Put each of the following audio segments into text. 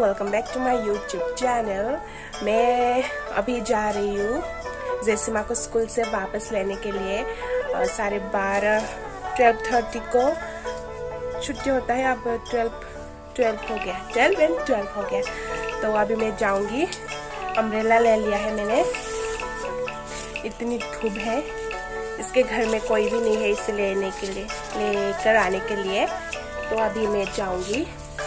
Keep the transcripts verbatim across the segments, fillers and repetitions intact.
Welcome back to my YouTube channel. मैं अभी जा रही हूँ जेसिमा को स्कूल से वापस लेने के लिए। साढ़े बारह ट्वेल्व थर्टी को छुट्टी होता है। अब ट्वेल्व ट्वेल्व हो गया, ट्वेल्व एंड ट्वेल्व हो गया। तो अभी मैं जाऊंगी। अम्ब्रेला ले लिया है मैंने। इतनी धूप है, इसके घर में कोई भी नहीं है इसे लेने के लिए लेकर आने के लिए। तो अभी मैं जाऊंगी।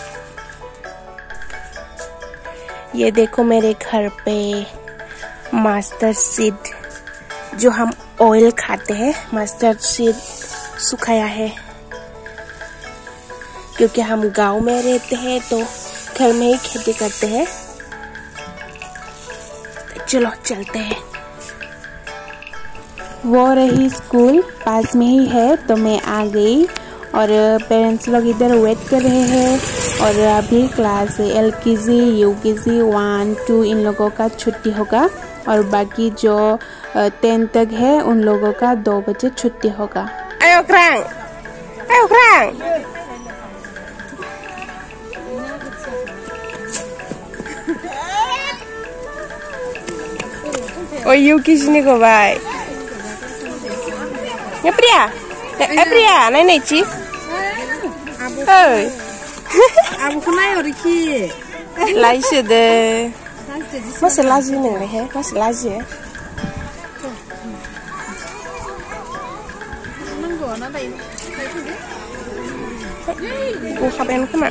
ये देखो मेरे घर पे मस्टर्ड सीड, जो हम ऑयल खाते हैं, मस्टर्ड सीड सुखाया है। क्योंकि हम गांव में रहते हैं तो घर में ही खेती करते हैं। चलो चलते हैं। वो रही स्कूल पास में ही है, तो मैं आ गई और पेरेंट्स लोग इधर वेट कर रहे हैं। और अभी क्लास एल के जी, यू के जी, वन टू इन लोगों का छुट्टी होगा और बाकी जो टेन तक है उन लोगों का दो बजे छुट्टी होगा। आयो क्रांग, आयो क्रांग। Oh, you kisini ko bye. Ya Priya, eh Priya, nai nai chi. Hey. Abu kunai oriki. Lai se de. Masih laji nih he, masih laji. Nunggu, nanti. Aku kapan kemana?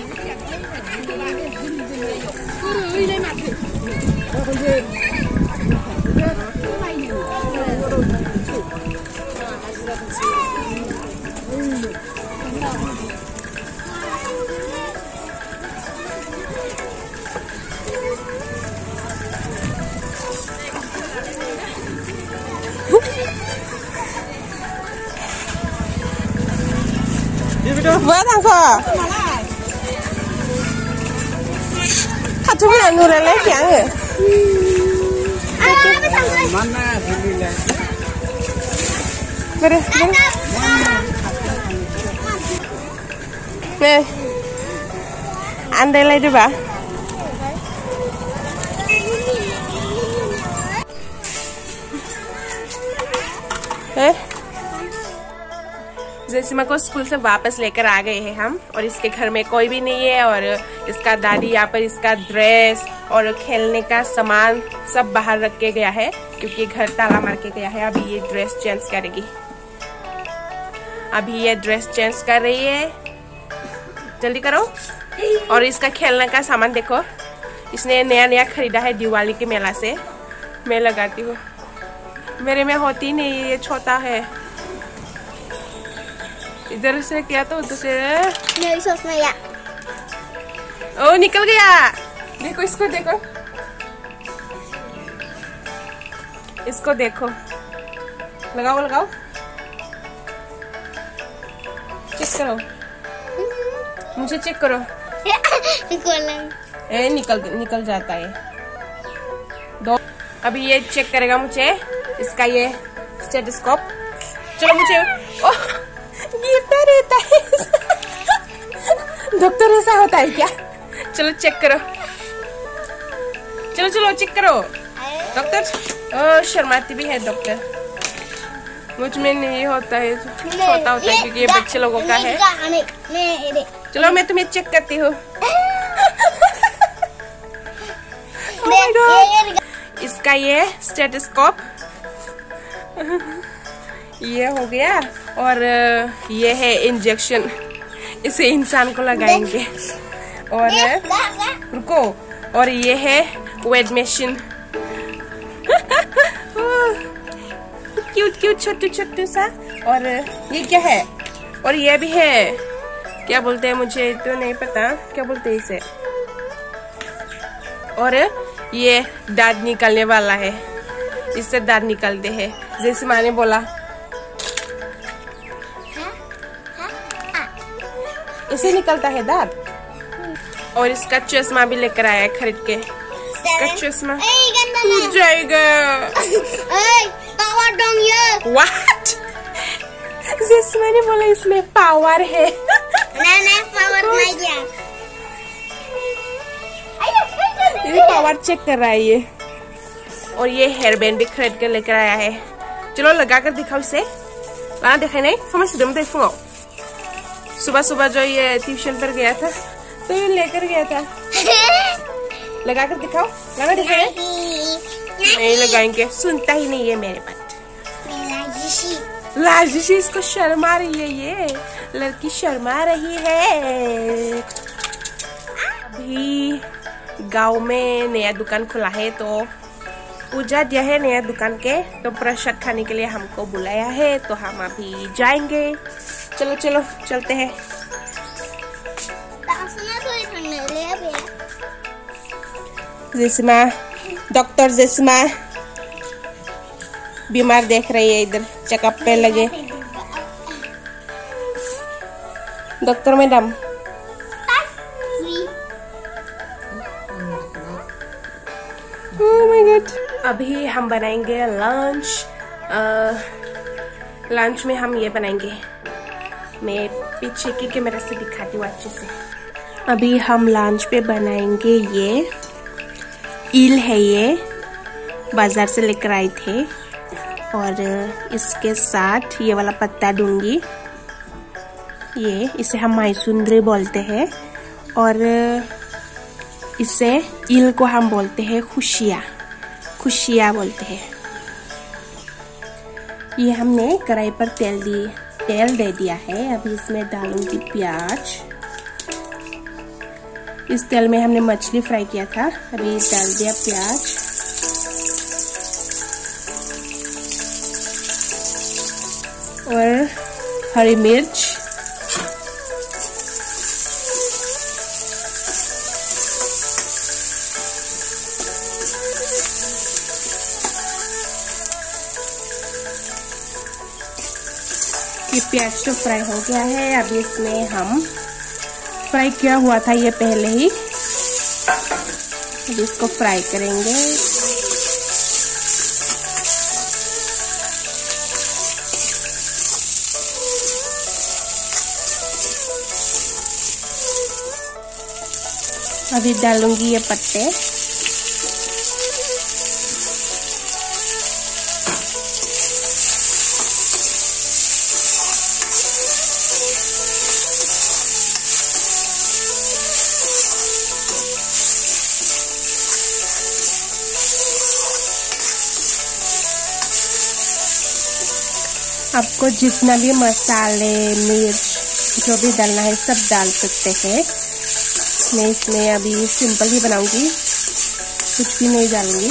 Buat apa? Hatu mana nurul lagi yang? Mana sini Beri, beri. Nih, andai lagi ba? Eh? जेसिमा को school से वापस लेकर आ गए हैं हम, और इसके घर में कोई भी नहीं है। और इसका दादी यहाँ पर इसका ड्रेस और खेलने का सामान सब बाहर रख के गया है, क्योंकि घर ताला मार के गया है। अभी ये ड्रेस चेंज करेगी। अभी ये ड्रेस चेंज कर रही है, जल्दी करो। और इसका खेलने का सामान देखो, इसने नया नया खरीदा है दिवाली के मेला से। मैं लगाती हूँ, मेरे में होती नहीं, ये छोटा है। इधर से क्या तो उधर से मेरी सोच में या ओ निकल गया। देखो इसको, देखो इसको, देखो लगाओ लगाओ, चेक करो, मुझे चेक करो। ए निकल निकल जाता है दो। अभी ये चेक करेगा मुझे, इसका ये स्टेथोस्कोप। चलो मुझे ओह गिरता रहता है। डॉक्टर ऐसा होता है क्या? चलो चेक करो, चलो चलो चेक करो। डॉक्टर ओ शर्माती भी है डॉक्टर। मुझ में नहीं होता है, छोटा होता है क्योंकि ये बच्चे लोगों का है। चलो मैं तुम्हें चेक करती हूँ। इसका ये स्टेथोस्कोप ये हो गया। और ये है इंजेक्शन, इसे इंसान को लगाएंगे। और रुको, और ये है वेट मशीन। क्यूट क्यूट छोटू छोटू सा। और ये क्या है? और ये भी है, क्या बोलते हैं मुझे तो नहीं पता, क्या बोलते हैं इसे। और ये दांत निकालने वाला है, इससे दांत निकलते हैं। जैसे मैंने बोला, इसे निकलता है दांत। और इसका चश्मा भी लेकर आया है खरीद के। इसका चश्मा टूट जाएगा। What? जैसे मैंने बोला इसमें पावर है। ना ना पावर नहीं है। ये पावर चेक कर रहा है ये। और ये हेयर बैंड भी खरीद कर लेकर आया है। चलो लगा कर दिखाओ इसे। वहाँ दिखाई नहीं समझ फुंगाओ। सुबह सुबह जो ये ट्यूशन पर गया था तो ये लेकर गया था। लगा कर दिखाओ। लगा दिखाए नहीं लगाएंगे, सुनता ही नहीं है मेरे बात। लाजिशी इसको शर्मा रही है, ये लड़की शर्मा रही है। अभी गांव में नया दुकान खुला है तो पूजा दिया है नया दुकान के, तो प्रसाद खाने के लिए हमको बुलाया है तो हम अभी जाएंगे। चलो चलो चलते हैं। जिस्मा डॉक्टर जिस्मा बीमार देख रही है, इधर चेकअप पे लगे। Doctor madam oh my god. अभी हम बनाएंगे लंच। लंच में हम ये बनाएंगे, मैं पीछे की कैमरा से दिखाती हूँ अच्छे से। अभी हम लंच पे बनाएंगे ये ईल है, ये बाजार से लेकर आए थे। और इसके साथ ये वाला पत्ता दूंगी, ये इसे हम मायसुंद्री बोलते हैं। और इसे ईल को हम बोलते हैं खुशिया, खुशिया बोलते हैं। ये हमने कढ़ाई पर तेल दी तेल दे दिया है। अभी इसमें डालूंगी प्याज। इस तेल में हमने मछली फ्राई किया था, अभी डाल दिया प्याज। और हरी मिर्च, ये प्याज तो फ्राई हो गया है। अभी इसमें हम फ्राई किया हुआ था ये पहले ही, अभी इसको फ्राई करेंगे। अभी डालूंगी ये पत्ते। आपको जितना भी मसाले मिर्च जो भी डालना है सब डाल सकते हैं। मैं इसमें अभी सिंपल ही बनाऊंगी, कुछ भी नहीं डालूंगी।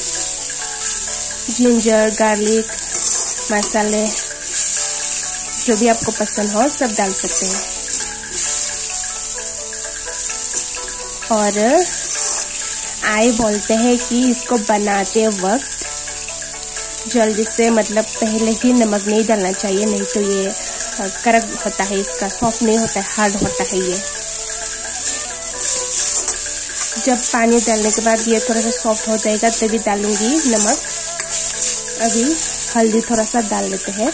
जिंजर गार्लिक मसाले जो भी आपको पसंद हो सब डाल सकते हैं। और आई बोलते हैं कि इसको बनाते वक्त जल्दी से, मतलब पहले ही नमक नहीं डालना चाहिए, नहीं तो ये कड़क होता है, इसका सॉफ्ट नहीं होता है, हार्ड होता है ये। जब पानी डालने के बाद ये थोड़ा सा सॉफ्ट हो जाएगा तभी डालूंगी नमक। अभी हल्दी थोड़ा सा डाल लेते हैं।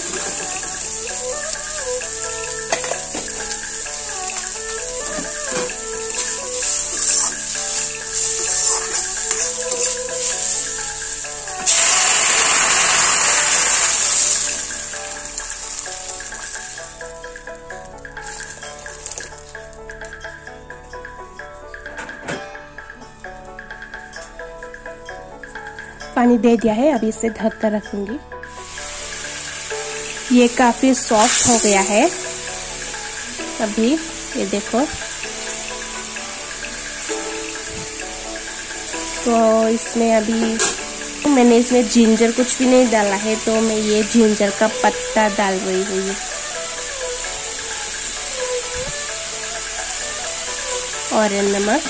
पानी दे दिया है, अभी इसे ढक कर रखूंगी। ये काफी सॉफ्ट हो गया है। अभी ये देखो, तो इसमें अभी मैंने इसमें जिंजर कुछ भी नहीं डाला है, तो मैं ये जिंजर का पत्ता डाल रही हूँ। और नमक,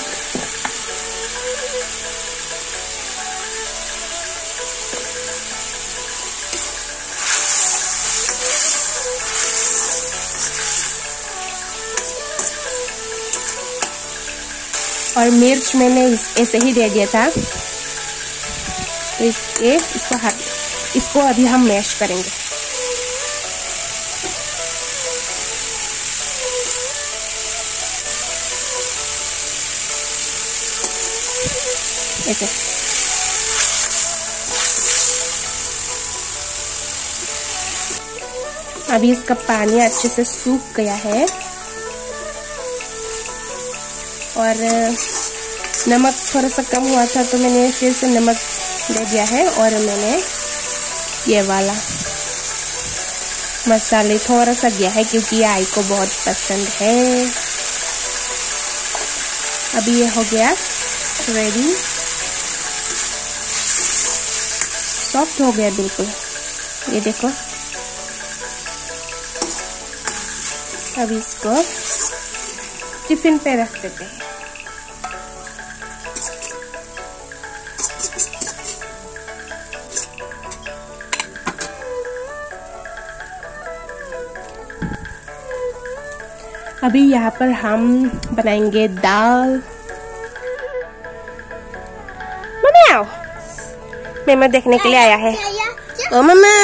और मिर्च मैंने ऐसे ही दे दिया था, तो इसके इसको हाथ इसको अभी हम मैश करेंगे। ऐसे। अभी इसका पानी अच्छे से सूख गया है और नमक थोड़ा सा कम हुआ था तो मैंने फिर से नमक दे दिया है और मैंने ये वाला मसाले थोड़ा सा दिया है क्योंकि ये आई को बहुत पसंद है। अभी ये हो गया रेडी, सॉफ्ट हो गया बिल्कुल, ये देखो। अब इसको टिफिन पे रख देते हैं। अभी यहाँ पर हम बनाएंगे दाल। मम्मा मम्मा देखने के लिए आया है। ओ मम्मा,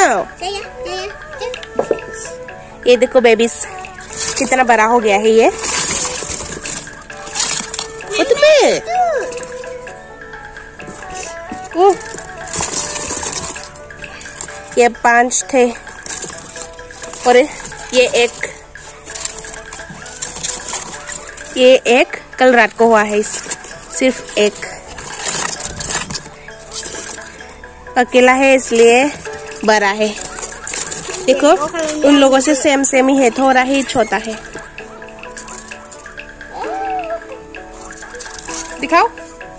ये देखो बेबीज कितना बड़ा हो गया है ये। ओ, ये पांच थे और ये एक ये एक कल रात को हुआ है, सिर्फ एक अकेला है इसलिए बड़ा है। देखो उन लोगों से सेम सेम ही है, थोड़ा ही छोटा है। दिखाओ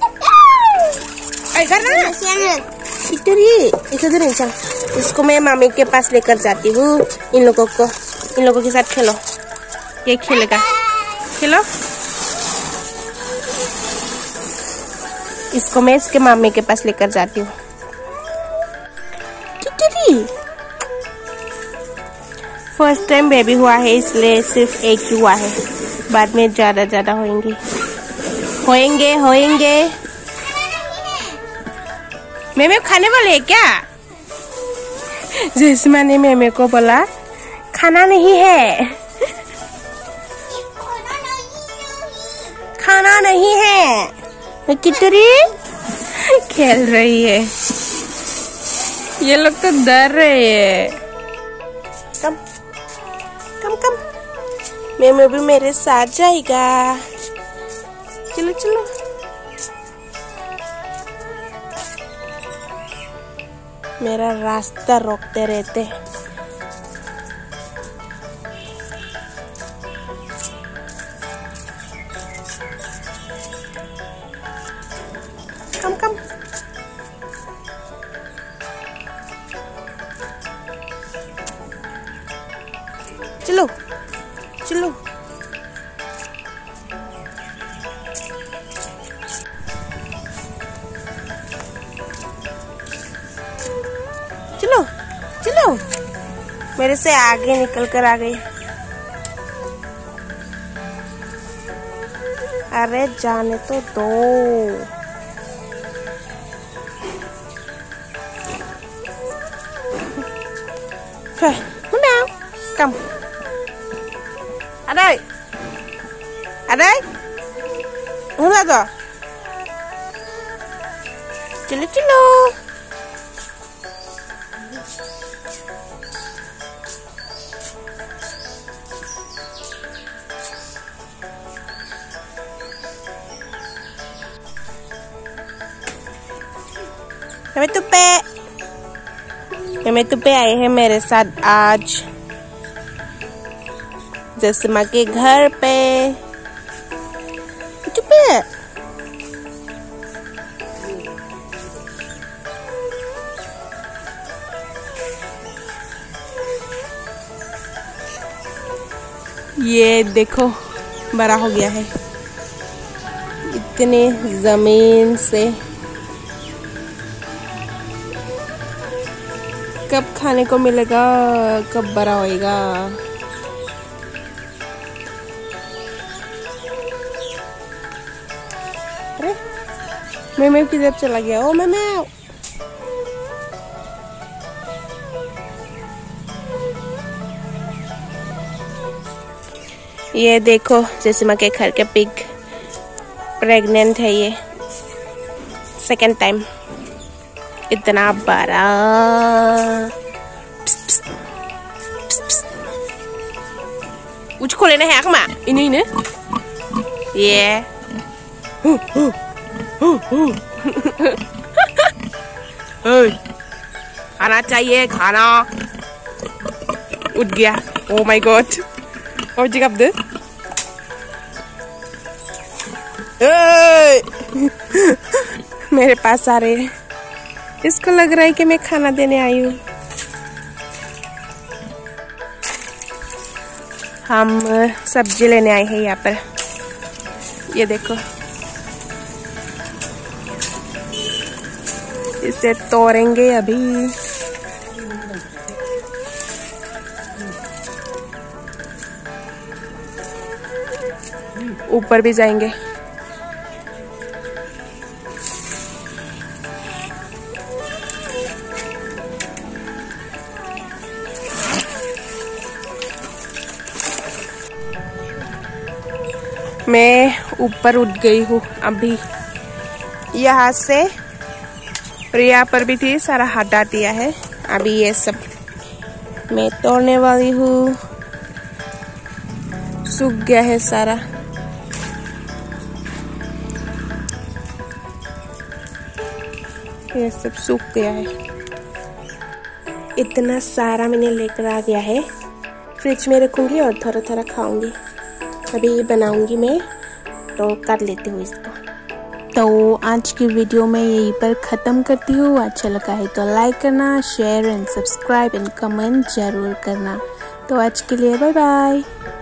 इधर नहीं चल। इसको मैं मामी के पास लेकर जाती हूँ। इन लोगों को इन लोगों के साथ खेलो, ये खेलेगा, खेलो। इसको मैं इसके मामी के पास लेकर जाती हूँ। फर्स्ट टाइम बेबी हुआ है इसलिए सिर्फ एक ही हुआ है, बाद में ज्यादा ज्यादा होंगे होएंगे होएंगे। मेमे खाने वाले है क्या? जैस्मा ने मेमे को बोला खाना नहीं है, खाना नहीं है। कितनी खेल रही है, ये लोग तो डर रहे हैं। कम कम कम, मेमे भी मेरे साथ जाएगा। चलो चलो, मेरा रास्ता रोकते रहते। कम कम, चलो चलो। चलो चलो, मेरे से आगे निकल कर आ गई। अरे जाने तो दो। Come. Aday. Aday. Udah tuh. Cilo cilo. Meme Tupe. Meme Tupe आए हैं मेरे साथ आज जैस्मा के घर पे। चुपे। ये देखो बड़ा हो गया है इतने जमीन से। कब खाने को मिलेगा, कब बड़ा होएगा। अरे मेमे किधर चला गया? ओ मेमे, ये देखो जैस्मा के घर के पिग प्रेग्नेंट है। ये सेकेंड टाइम इतना बड़ा। उसको लेना है आँख में इन्हीं ने ये खाना चाहिए खाना। उठ गया। Oh my god. और जी कब दे मेरे पास आ रहे हैं। इसको लग रहा है कि मैं खाना देने आई हूँ। हम सब्जी लेने आए हैं यहाँ पर। ये देखो इसे तोड़ेंगे अभी। ऊपर भी जाएंगे। मैं ऊपर उठ गई हूँ अभी। यहाँ से प्रिया पर भी थी, सारा हटा दिया है। अभी ये सब मैं तोड़ने वाली हूँ। सूख गया है सारा। ये सब सूख गया है। इतना सारा मैंने लेकर आ गया है। फ्रिज में रखूंगी और थोड़ा थोड़ा खाऊंगी। अभी बनाऊंगी मैं, तो कर लेती हूँ इसको। तो आज की वीडियो में यहीं पर ख़त्म करती हूँ। अच्छा लगा है तो लाइक करना, share and subscribe and comment ज़रूर करना। तो आज के लिए बाय बाय।